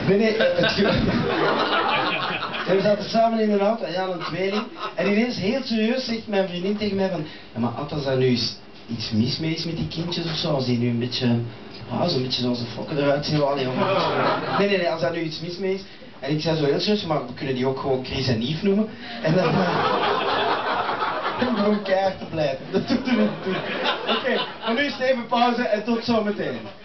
Nee, we zaten samen in een auto, ja, een tweeling. En ineens, heel serieus, zegt mijn vriendin tegen mij van... Ja, maar als er nu iets mis mee is met die kindjes of zo, als die nu een beetje... zo'n beetje zoals een fokken eruit zien. Nee, als daar nu iets mis mee is. En ik zei zo heel serieus, maar we kunnen die ook gewoon Chris en Yves noemen. En dan... gewoon keihard te blijven. Dat doet er niet toe. Oké, maar nu is het even pauze en tot zometeen.